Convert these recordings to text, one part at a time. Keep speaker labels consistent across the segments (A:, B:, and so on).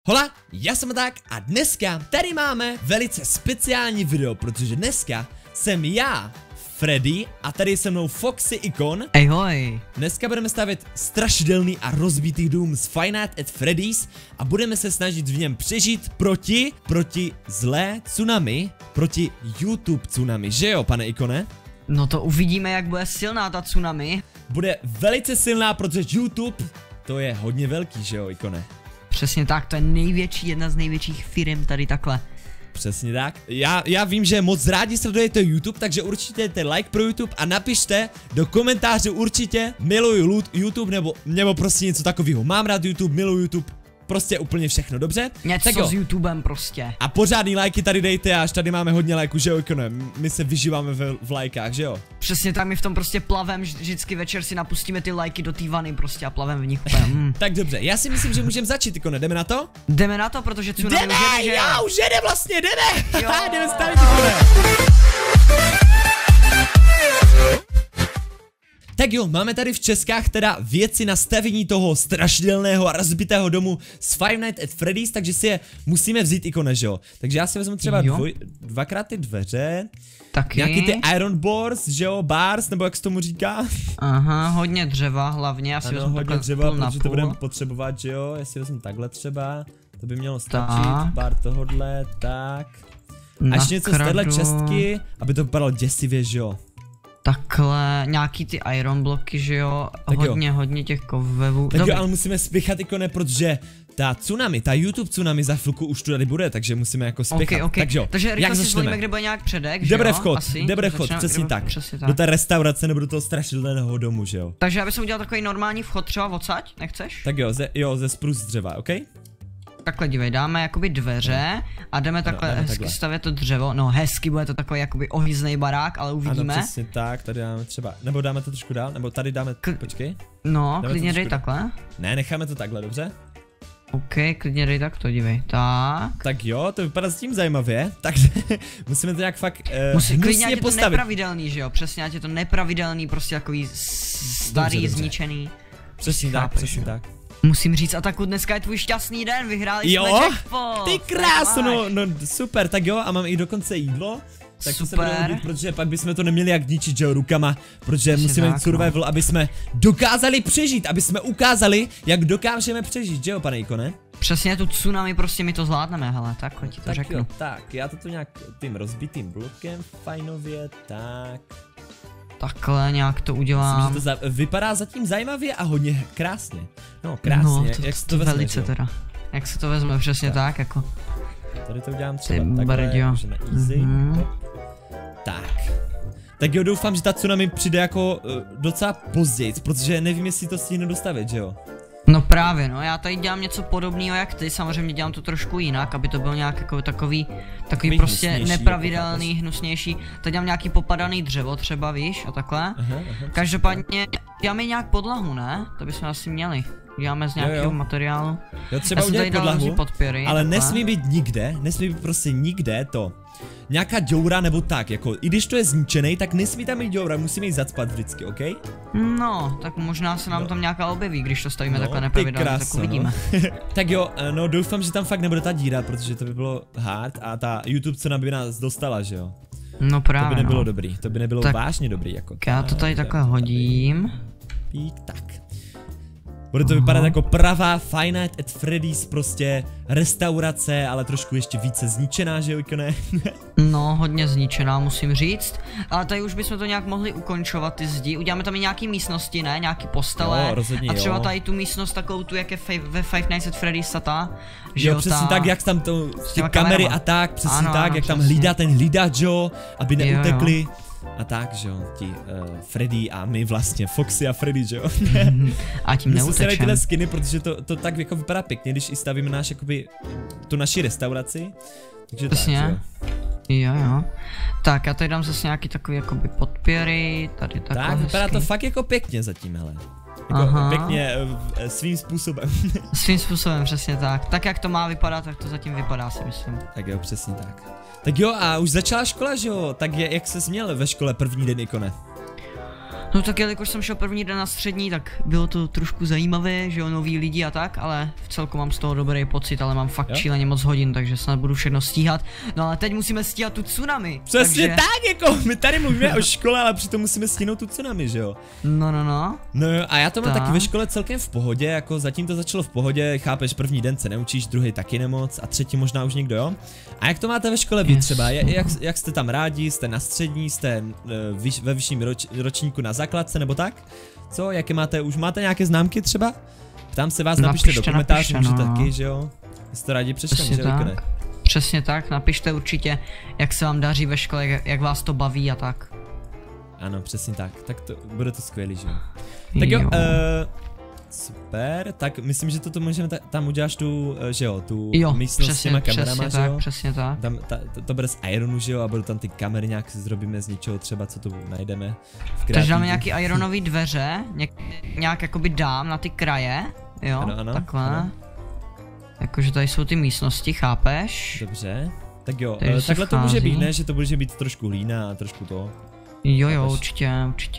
A: Hola, já jsem Tak a dneska tady máme velice speciální video, protože dneska jsem já, Freddy, a tady se mnou Foxy Ikon.
B: Ahoj.
A: Dneska budeme stavět strašidelný a rozbitý dům z Five Nights at Freddy's a budeme se snažit v něm přežít proti zlé tsunami, proti YouTube tsunami, že jo, pane Ikone?
B: No to uvidíme, jak bude silná ta tsunami.
A: Bude velice silná, protože YouTube, to je hodně velký, že jo, Ikone?
B: Přesně tak, to je jedna z největších firm tady takhle.
A: Přesně tak. Já vím, že moc rádi sledujete YouTube, takže určitě dejte like pro YouTube a napište do komentářů určitě miluju YouTube nebo prostě něco takového. Mám rád YouTube, miluju YouTube, prostě úplně všechno, dobře?
B: Něco s YouTubem prostě.
A: A pořádný lajky tady dejte, až tady máme hodně lajků, že jo, Ikone? My se vyžíváme v lajkách, že jo?
B: Přesně tak, my v tom prostě plavem, vždycky večer si napustíme ty lajky do té vany prostě a plavem v nich.
A: Tak dobře, já si myslím, že můžeme začít, Ikone, jdeme na to?
B: Jdeme na to, protože tsunami
A: jdeme,
B: už jede, že jo?
A: Už jede vlastně, jdeme!
B: Jo.
A: Jdeme stavit, Ikone! Tak jo, máme tady v Českách teda věci na stavění toho strašidelného a rozbitého domu z Five Nights at Freddy's, takže si je musíme vzít, Ikone, že jo? Takže já si vezmu třeba dvakrát ty dveře.
B: Taky.
A: Nějaký ty iron bars, že jo, bars, nebo jak se tomu říká?
B: Aha, hodně dřeva hlavně, já si vezmu
A: hodně dřeva, protože to budeme potřebovat, že jo? Já si vezmu takhle třeba, to by mělo stačit, pár tohodle, tak. A ještě něco z téhle čestky, aby to vypadalo děsivě, že jo?
B: Takhle, nějaký ty iron bloky, že jo, hodně těch kovů.
A: Tak jo, ale musíme spěchat, Ikone, protože ta tsunami, ta YouTube tsunami za chvilku už tu tady bude, takže musíme jako spěchat.
B: Okay. Takže rychle si zvolíme, kde bude nějak předek, že jo?
A: Dobrý vchod, přesně tak. Do té restaurace nebo do toho strašidelného domu, že jo?
B: Takže já bych udělal takový normální vchod třeba odsaď, nechceš?
A: Tak jo, ze sprus dřeva, ok?
B: Takhle dívej, dáme jakoby dveře a jdeme takhle hezky stavět to dřevo, no hezky, bude to takový jakoby ohyznej barák, ale uvidíme.
A: Ano, přesně tak, tady dáme třeba, nebo dáme to trošku dál, nebo tady dáme, počkej.
B: No, klidně dej takhle.
A: Ne, necháme to takhle, dobře?
B: OK, klidně dej takto, dívej, tak.
A: Tak jo, to vypadá s tím zajímavě, takže musíme to nějak fakt
B: klidně, ať je to nepravidelný, že jo, přesně, ať je to nepravidelný, prostě takový starý, dobře. Zničený.
A: Přesně tak, přesně tak.
B: Musím říct, Ataku, dneska je tvůj šťastný den, vyhráli jsme jackpot.
A: Ty krásu, no super, tak jo, a mám i dokonce jídlo. Tak super. To se hodit, protože pak bychom to neměli jak ničit, že jo, rukama, protože musíme mít survival, aby jsme dokázali přežít, aby jsme ukázali, jak dokážeme přežít, že jo, pane Ikone?
B: Přesně, tu tsunami prostě my to zvládneme, hele, takhle ti to řeknu.
A: Jo, tak, já to tu nějak tím rozbitým blokem, fajnově, tak.
B: Takhle nějak to udělám.
A: Myslím, že to vypadá zatím zajímavě a hodně krásně. No, krásně,
B: no,
A: jak se to vezme,
B: velice teda. Jak se to vezme, přesně tak jako.
A: Tady to udělám třeba takhle, že na easy. Tak. Tak jo, doufám, že ta tsunami přijde jako docela později, protože nevím, jestli to stihne dostavit, že jo?
B: No právě, no, já tady dělám něco podobného jak ty, samozřejmě dělám to trošku jinak, aby to byl nějak jako takový prostě nepravidelný, hnusnější. Tady dělám nějaký popadaný dřevo třeba, víš, a takhle. Každopádně děláme nějak podlahu, ne? To bychom asi měli. Děláme z nějakého materiálu.
A: Jo, třeba udělat podlahu, ale nesmí být prostě nikde to. Nějaká děura nebo tak, jako i když to je zničený, tak nesmí tam být děura, musíme ji zacpat vždycky, ok?
B: No, tak možná se nám tam nějaká objeví, když to stavíme takhle nepravidelně, tak uvidíme.
A: Tak jo, no doufám, že tam fakt nebude ta díra, protože to by bylo hard a ta YouTube cena by nás dostala, že jo?
B: No právě,
A: to by nebylo dobrý, to by nebylo vážně dobrý, jako.
B: Já to tady takhle hodím.
A: Tak. Bude to vypadat jako pravá Five Nights at Freddy's prostě restaurace, ale trošku ještě více zničená, že jo, Ikone?
B: No, hodně zničená, musím říct. Ale tady už bychom to nějak mohli ukončovat, ty zdi. Uděláme tam i nějaký místnosti, ne? Nějaký postele.
A: Jo, rozhodně,
B: a třeba tady tu místnost takovou tu, jak je ve Five Nights at Freddy's ta.
A: Jo, přesně tak, jak tam to, ty kamery a tak, přesně tak, jak tam hlídá ten hlídač, jo, aby neutekli. A tak, že jo, ti Freddy a my vlastně, Foxy a Freddy, že jo.
B: A tím neutečem.
A: Tyhle skiny, protože to tak jako vypadá pěkně, když i stavíme náš, jakoby, tu naši restauraci. Takže
B: přesně. Tak, jo. Tak, já tady dám zase nějaký takový jakoby podpěry, tady takhle
A: tak, vypadá to fakt jako pěkně zatím, hele. Jako pěkně, svým způsobem.
B: Svým způsobem, přesně tak. Tak jak to má vypadat, tak to zatím vypadá, si myslím.
A: Tak jo, přesně tak. Tak jo, a už začala škola, že jo? Tak jak ses měl ve škole první den, Ikone?
B: No tak jelikož jsem šel první den na střední, tak bylo to trošku zajímavé, že jo, noví lidi a tak, ale v celku mám z toho dobrý pocit, ale mám fakt šíleně moc hodin, takže snad budu všechno stíhat. No ale teď musíme stíhat tu tsunami.
A: Přesně takže... tak, jako my tady mluvíme o škole, ale přitom musíme stihnout tu tsunami, že jo?
B: No.
A: No a já to mám taky ve škole celkem v pohodě, jako zatím to začalo v pohodě, chápeš, první den se neučíš, druhý taky nemoc a třetí možná už někdo, jo? A jak to máte ve škole vy třeba, jak jste tam rádi, jste na střední, jste ve vyšším ročníku na základce nebo tak? Co, jaké máte, už máte nějaké známky třeba? Ptám se vás, napište do komentářů, můžete taky, že jo? Jestli to rádi přečteme, že jo?
B: Přesně tak, napište určitě, jak se vám daří ve škole, jak vás to baví a tak.
A: Ano, přesně tak to bude to skvělý, že jo? Tak jo, super, tak myslím, že toto můžeme tam uděláš tu, že jo, tu místnost s těma kamerama, že jo?
B: Přesně tak.
A: Tam, to bude z ironu, že jo, a budou tam ty kamery, nějak si zrobíme z něčeho třeba, co tu najdeme.
B: Takže dáme nějaký ironový dveře, nějak jakoby dám na ty kraje, jo,
A: ano,
B: takhle. Ano. Jakože tady jsou ty místnosti, chápeš?
A: Dobře, tak jo, takhle to může být, ne, že to může být trošku hlína a trošku to.
B: Jo, určitě.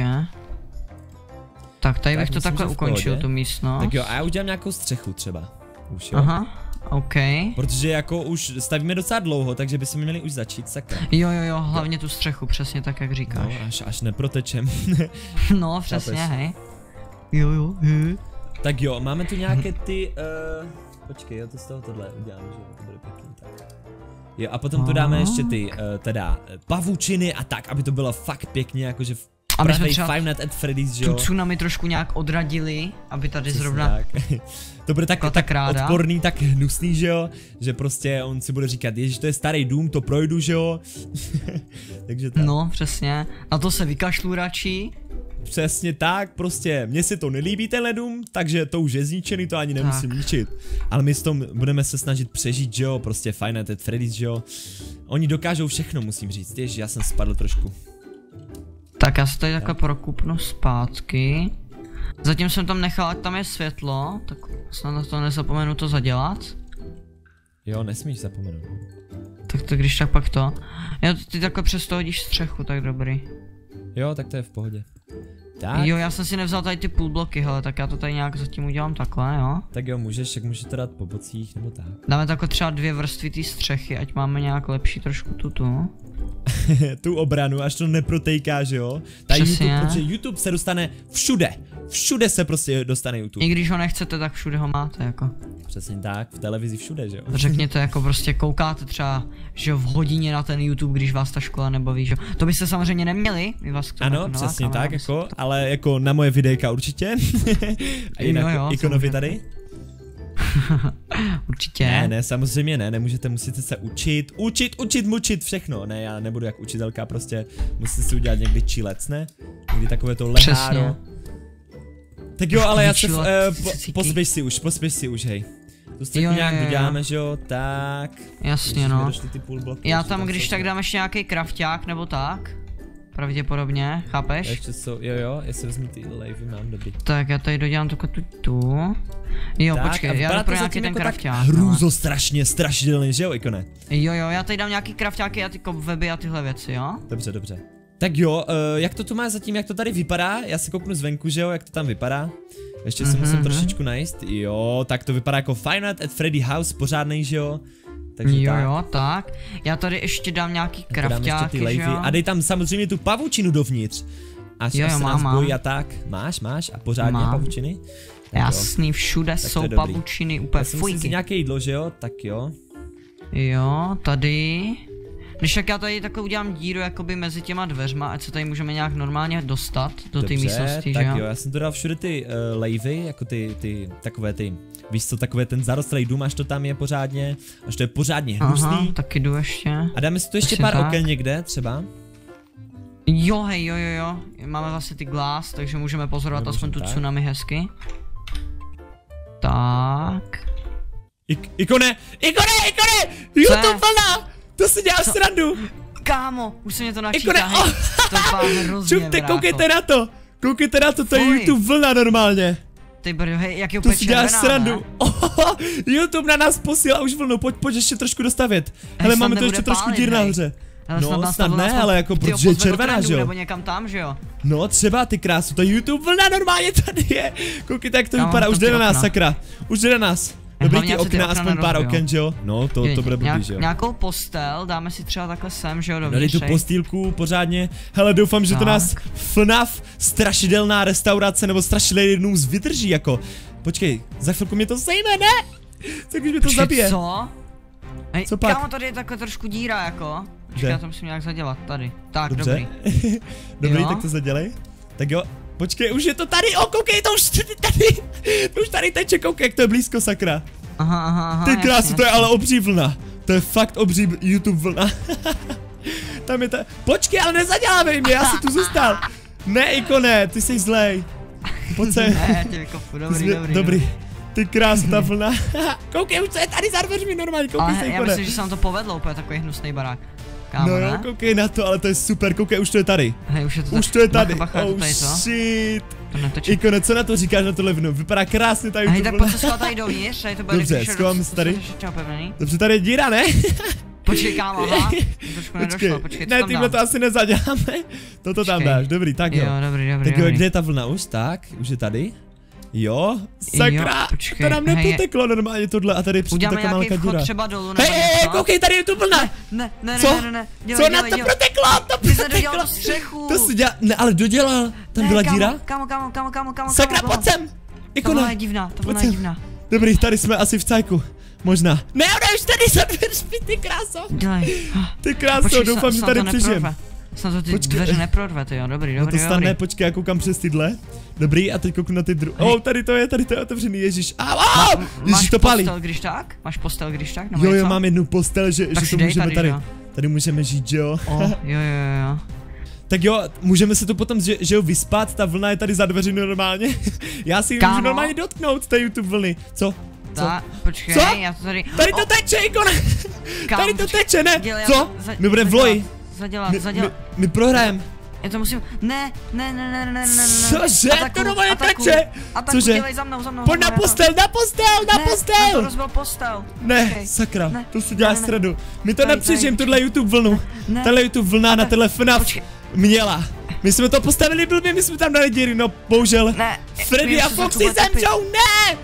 B: Tak tady bych to takhle ukončil, tu místnost.
A: Tak jo, a já udělám nějakou střechu třeba. Už jo?
B: Aha, OK.
A: Protože jako už stavíme docela dlouho, takže bychom měli už začít, sakra.
B: Jo, hlavně tu střechu, přesně tak, jak říkáš.
A: No, až neprotečem.
B: No, přesně, hej. Jo, hej.
A: Tak jo, máme tu nějaké ty, počkej, jo, to z toho tohle udělám, že to bude pěkný, tak. Jo, a potom tu dáme ještě ty, teda, pavučiny a tak, aby to bylo fakt pěkně, jakože pravej Five Nights at Freddy's, že jo?
B: Tu tsunami trošku nějak odradili, aby tady zrovna...
A: Tak. To bude tak odporný, tak hnusný, že jo? Že prostě on si bude říkat, ježiš, to je starý dům, to projdu, že jo? Takže tak.
B: No, přesně, na to se vykašlu radši.
A: Přesně tak, prostě, mně se to nelíbí tenhle dům, takže to už je zničený, to ani nemusím ničit. Ale my s tom budeme se snažit přežít, že jo, prostě Five Nights at Freddy's, že jo. Oni dokážou všechno, musím říct, ježiš, já jsem spadl trošku.
B: Tak já se tady takhle prokupnu zpátky. Zatím jsem tam nechal, ať tam je světlo, tak snad na to nezapomenu to zadělat.
A: Jo, nesmíš zapomenout.
B: Tak to když tak pak to. Jo, ty takhle přes to hodíš střechu, tak dobrý.
A: Jo, tak to je v pohodě. Tak.
B: Jo, já jsem si nevzal tady ty půlbloky, hele, tak já to tady nějak zatím udělám takhle, jo.
A: Tak jo, můžeš, jak můžeš to dát po bocích, nebo tak.
B: Dáme takhle třeba 2 vrstvy té střechy, ať máme nějak lepší trošku tu.
A: Tu obranu, až to neprotejká, že jo. YouTube, protože YouTube se dostane všude. Všude se prostě dostane YouTube.
B: I když ho nechcete, tak všude ho máte, jako.
A: Přesně tak, v televizi všude, že jo.
B: Řekněte, jako prostě koukáte třeba, že jo, v hodině na ten YouTube, když vás ta škola nebaví, že jo. To byste samozřejmě neměli, my vás k tomu
A: ano, přesně tak, jako, ale jako na moje videjka určitě. A jinak jo, ikonovi tady.
B: Určitě.
A: Ne, samozřejmě ne, musíte se učit, všechno. Ne, já nebudu jak učitelka, prostě musíte si udělat někdy čilec, ne? Někdy takové to leháro. Tak jo, ale já se, pospěš si už, hej. Tu střechu nějak doděláme, že jo, tak.
B: Jasně, no. Já tam,
A: bloky,
B: když tak dám ještě nějaký krafťák, nebo tak. Pravděpodobně, chápeš?
A: Ještě jsou, jo, já si vezmu ty lejvy, mám dobrý.
B: Tak já tady dodělám tu. Jo, tak, počkej, já pro nějaký ten krafťák.
A: Hrůzo strašidelný, že jo, ikone?
B: Jo, já tady dám nějaký krafťáky a ty weby a tyhle věci, jo?
A: Dobře. Tak jo, jak to tu má zatím, jak to tady vypadá? Já si kouknu zvenku, že jo, jak to tam vypadá. Ještě si musím trošičku najíst. Jo, tak to vypadá jako Five Nights at Freddy House, pořádnej, že jo? Takže
B: tak. Já tady ještě dám nějaký krafťáky, že jo?
A: A dej tam samozřejmě tu pavučinu dovnitř. Až se nás bojí a tak. Máš a pořádně pavučiny?
B: Jasný, všude jsou pavučiny, úplně fujky.
A: Musím si nějaké jídlo, že jo? Tak jo.
B: Jo, tady. Když tak já tady takhle udělám díru jakoby mezi těma dveřma, ať se tady můžeme nějak normálně dostat do té místnosti,
A: tak jo, já jsem to dal všude ty lejvy, jako ty takové ty, víš co, takové ten zarostlý dům, až to tam je pořádně, až to je pořádně hnusný.
B: Aha, tak jdu ještě.
A: A dáme si tu ještě pár oken někde, třeba.
B: Jo, máme vlastně ty glass, takže můžeme pozorovat aspoň tu tsunami hezky. Tak.
A: Ikone! YouTube vlna! To si děláš srandu!
B: Kámo, už se mě to načítá, hej. To je hrozně,
A: čupte, koukejte na to, to je YouTube vlna normálně.
B: Ty brdo, hej, jak je úplně červená,
A: to si děláš srandu. YouTube na nás posílá už vlnu, pojď ještě trošku dostavět. Hele, máme tu ještě trošku dír nahoře. No, snad ne, ale jako protože je červená, že jo?
B: Nebo někam tam, že jo?
A: No, třeba ty krásu, to YouTube vlna normálně tady je. Koukejte, jak to vypadá, už jde na nás, sakra. Už jde na nás. Dobrý, ty okna, aspoň pár oken, že jo? No, to bude blbý, že jo?
B: Nějakou postel, dáme si třeba takhle sem, že jo,
A: dovnitř. Dali tu postýlku pořádně. Hele, doufám, že to nás FNAF strašidelná restaurace nebo strašidelný dům vydrží, jako. Počkej, za chvilku mě to sejme, ne? Co když mě to zabije?
B: Co?
A: Co pak?
B: Kámo, tady je takhle trošku díra, jako. Počkej, já to musím nějak zadělat, tady. Tak,
A: dobře.
B: Dobrý.
A: Dobrý, tak to zadělej. Tak jo, počkej, už je to tady, koukej, to už tady, to už tady teče, koukej, jak to je blízko, sakra.
B: Aha,
A: ty krásu, to je ale obří vlna. To je fakt obří YouTube vlna. Tam je ta, počkej, ale nezadělávej mě, já si tu zůstal. Ne, Ikone, ty jsi zlej. Pojď se.
B: Ne, tě vykopu, dobrý.
A: Ty krásu, ta vlna. Koukej, už co je tady za dveřmi normálně, koukej se, Ikone.
B: Já myslím, že se nám to povedlo, úplně takový hnusný barák. Kámo,
A: no jo, koukej na to, ale to je super, koukej, už to je tady.
B: Hej,
A: už to je tady.
B: Bacha,
A: oh shit. Ikone, co na to říkáš na tohle vlnu? Vypadá krásně tady.
B: Hej, tak pojď se schovat tady dovnitř, tady to bude.
A: Dobře, schovám se tady. Dobře, tady je díra, ne?
B: Počkej, kámo, aha. Trošku nedošlo, počkej,
A: ne, tímhle to asi nezaděláme. Toto tam dáš, dobrý, tak jo.
B: Dobrý.
A: Tak jo, kde je ta vlna už? Tak, už je tady. Jo, sakra, to nám nepoteklo normálně tohle a tady přijde taková malá díra.
B: Třeba dolů,
A: hej, koukej, tady je tu vlna.
B: Ne.
A: Co na to proteklo?
B: Ty jsi dodělal střechu.
A: To si dělal, ne, ale dodělal. Tam byla díra?
B: Kámo.
A: Sakra, pojď sem.
B: Ta vlna je divná.
A: Dobrý, tady jsme asi v cajku. Možná. Ne, ona už tady za dveřmi, ty kráso. Ty kráso, doufám, že tady přežijem.
B: Snad to ty dveře neprorve, to jo, dobrý.
A: No to stane, počkej, já koukám přes tyhle. Dobrý, a teď kouknu na ty druhé. Tady to je otevřený, ježiš. Ježiš, to pálí.
B: Máš postel, když tak?
A: Jo, mám jednu postel, že to můžeme tady. Tady můžeme žít, že jo?
B: Jo.
A: Tak jo, můžeme se tu potom, že jo, vyspat, ta vlna je tady za dveři normálně. Já si ji můžu normálně dotknout, té YouTube vlny. Co?
B: Počkej, já to tady...
A: Tady to teče, Ikone! Tady to teče, ne? Co? My budeme v loji.
B: Zadělat.
A: My prohrajeme.
B: Já to musím... Ne.
A: Cože? To normálně teče. Cože?
B: Dělej za mnou.
A: Pojď na postel.
B: Ne, to rozbil postel.
A: Ne, sakra, to si děláš sradu. My to nepřežijeme, tuhle YouTube vlnu. Tahle YouTube vlna na tenhle FNAF měla. My jsme to postavili blbě, my jsme tam dali díry, no bohužel. Freddy a Foxy zemřou, ne!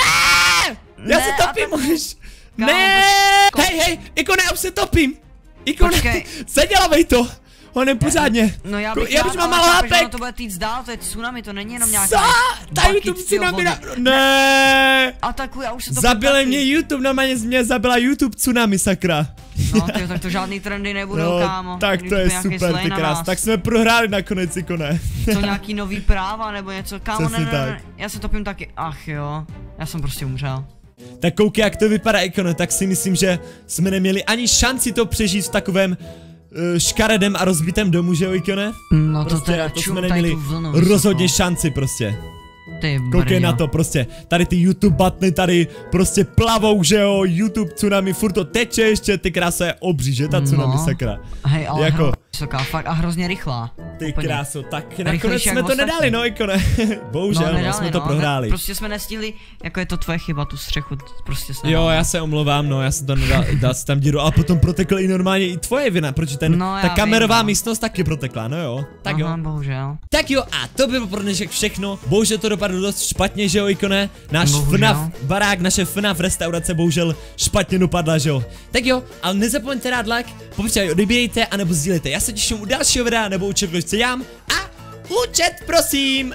A: Já se topím už. Ne! Hej, Ikone, já už se topím. Ikone, zadělavej to. Honem pořádně.
B: No já
A: už mám málo hápek.
B: To bude týc dál, to je tsunami, to není jenom nějaká.
A: Co? Ta YouTube tsunami ne.
B: Atakuj, já už se to
A: zabili mě YouTube, normálně mě zabila YouTube tsunami, sakra.
B: No tyjo, tak to žádný trendy nebudou, kámo.
A: Tak to je super, ty krás. Tak jsme prohráli nakonec, Ikone.
B: To nějaký nový práva nebo něco, kámo, ne. Já se topím taky, ach jo. Já jsem prostě umřel.
A: Tak koukej, jak to vypadá, Ikone, tak si myslím, že jsme neměli ani šanci to přežít v takovém škaredem a rozbitém domu, že jo, Ikone?
B: No
A: prostě,
B: to teda
A: jsme neměli rozhodně šanci prostě. Koukej na to prostě, tady ty YouTube butny tady prostě plavou, že jo, YouTube tsunami, furt to teče ještě, ty krása je obří, že ta tsunami, sakra.
B: Hej, ale jako vysoká, fakt a hrozně rychlá.
A: Ty kráso, tak nakonec jsme to nedali, no, Ikone. Bohužel, no, jsme to prohráli.
B: Prostě jsme nestihli, jako je to tvoje chyba, tu střechu, prostě se.
A: Jo, já se omlouvám, no, já jsem to nedal, dal si tam díru, ale potom protekl i normálně i tvoje vina, protože ta kamerová místnost taky protekla, no jo. Tak jo.
B: Bohužel.
A: Tak jo, a to bylo pro dnešek všechno. Bohužel to dopadlo dost špatně, že jo, Ikone. Náš FNAF barák, naše FNAF restaurace bohužel špatně dopadla, že jo. Tak jo, ale nezapomeňte dát like, popřípadě odebírejte anebo sdílejte. Já se těším u dalšího videa nebo u čehokoliv, co dělám. A účet, prosím.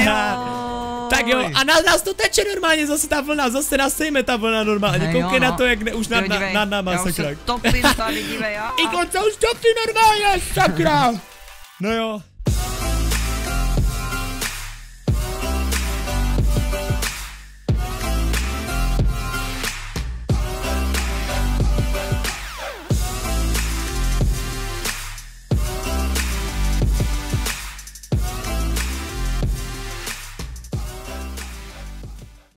A: Tak jo, a nás to teče normálně, zase ta vlna, zase nás sejme ta vlna normálně. Koukej na to, jak už nad náma, sakra.
B: Já už se topím tady, dívej,
A: Ikon, co už topí normálně, sakra. No jo.